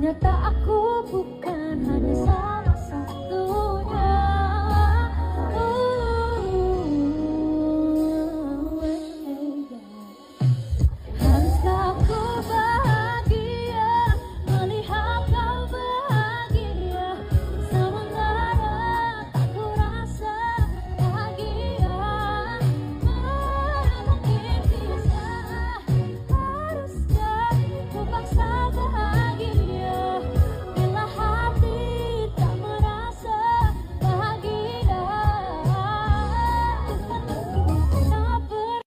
Ternyata aku bukan hanya salah satunya. Haruskah aku bahagia melihat kau bahagia, sementara aku rasa bahagia. Mana mungkin bisa, haruskah ku paksa bahagia bila hati tak merasa bahagia. Tak ber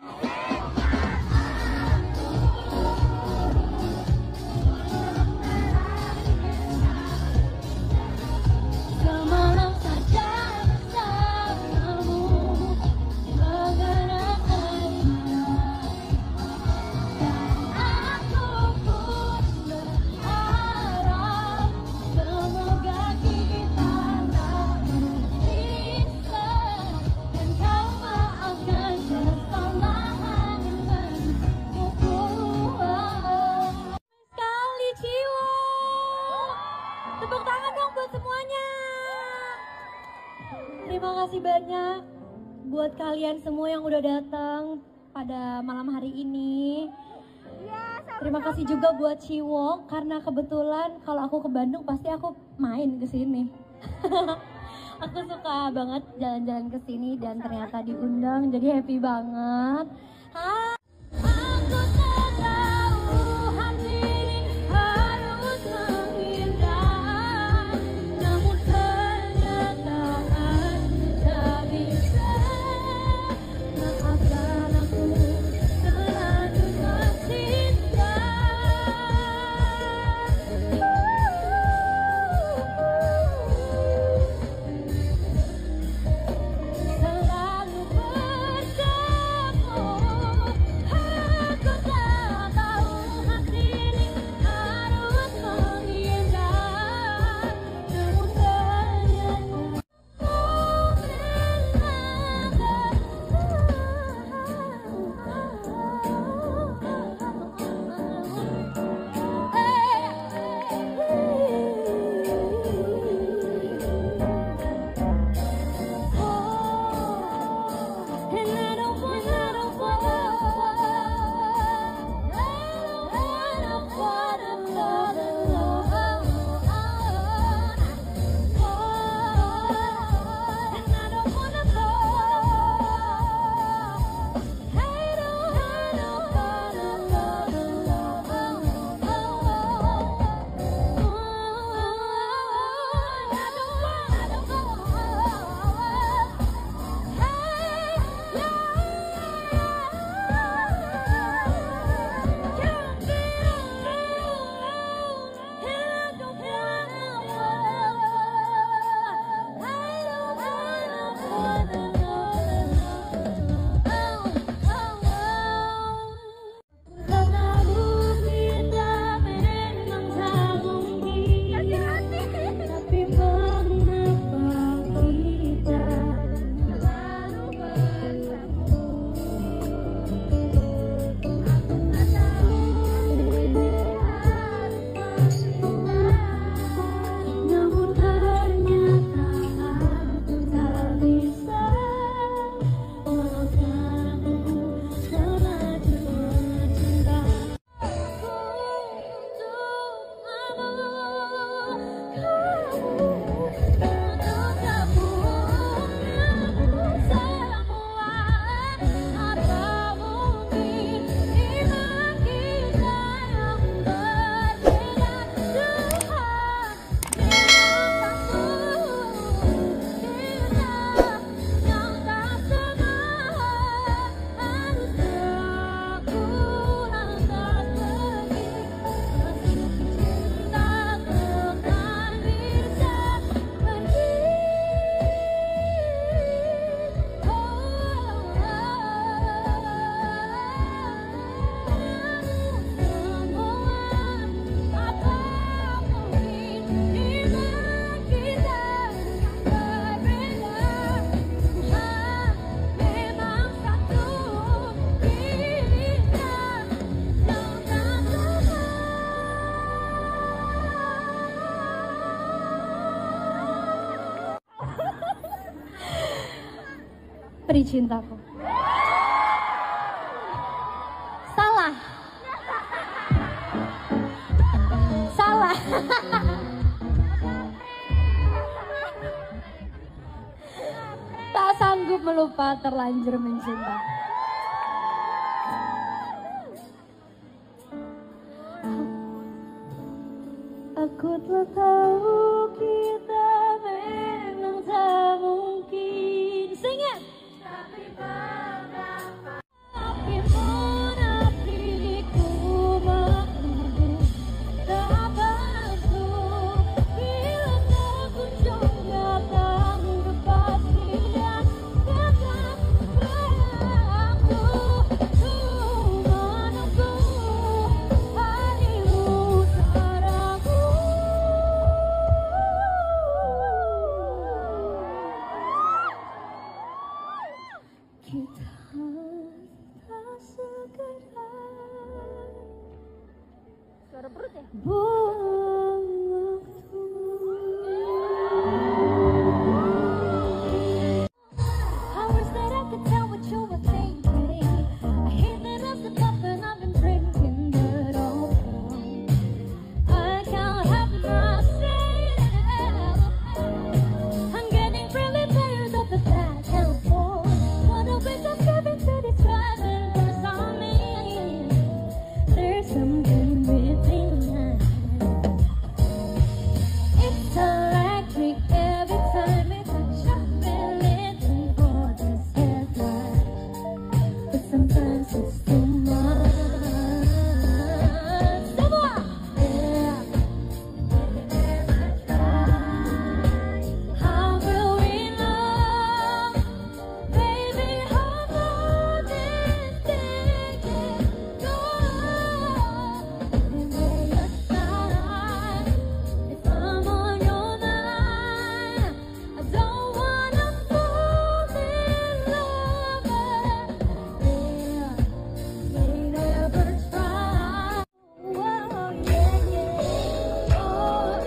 Semalam saja bersamamu menggerakkan aku pun berharap semoga kita tak bisa, dan kau maafkan kesalahan yang kubuat. Sekali Ciwo, tepuk tangan dong buat semuanya. Terima kasih banyak buat kalian semua yang udah datang pada malam hari ini. Terima kasih juga buat Ciwo, karena kebetulan kalau aku ke Bandung pasti aku main ke sini. Aku suka banget jalan-jalan ke sini dan ternyata diundang, jadi happy banget. Hai. Aku tak tahu hati harus menghindar, namun kenyataan tak bisa. Maafkan aku terlanjur tercinta. Selalu bersama Putri cintaku. Salah. Salah. Tak sanggup melupa, terlanjur mencinta. Aku telah tahu kita memang tak mungkin. Sing it. Tapi mana diriku mampu tak bantu bila aku coba tak kepastian tetap berlaku. Menunggu harimu saraku. Kita tak sekedar suara perut ya? Buang waktu. I wish that I could tell what you were thinking. I hate that I've been up and I've been drinking, but oh, I can't help myself. I'm getting really tired of the back and forth. Wanna wake up every to this driving force on me. There's something within us. It's electric every time we touch. I've been living for this headline, but sometimes it's too much. Semua, yeah. How will we know, baby? How long this thing can go? Give me a sign if I'm on your mind. I don't wanna fall in love, yeah. We never try. Oh yeah, yeah. Oh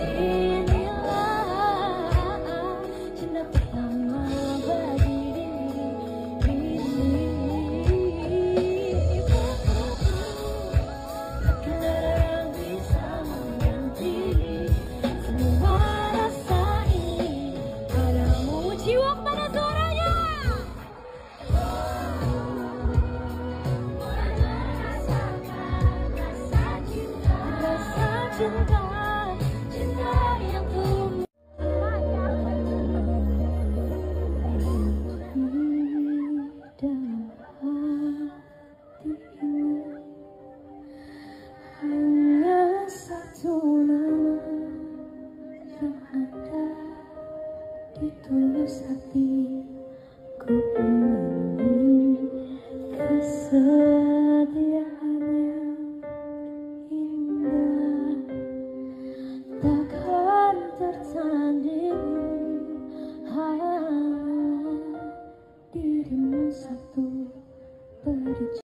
inilah cinta pertama bagi diriku. Takkan ada yang bisa mengganti semua rasa ini padamu. Jiwa pada suaranya. Rasa cinta, cinta yang tulus. Dalam hatimu hanya satu nama yang ada di tulus hatiku ini. Kesetiaannya indah, takkan tertanding. Dirimu satu beri